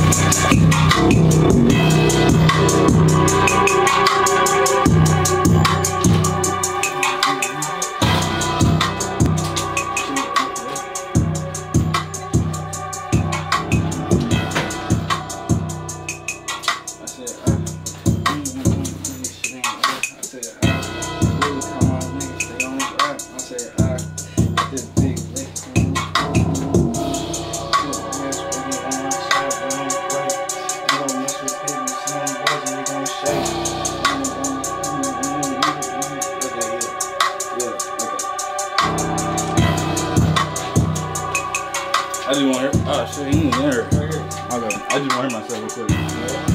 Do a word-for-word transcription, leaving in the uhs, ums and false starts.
I just want to hear. Oh shit, he ain't there. Okay. I just want to hear myself real quick.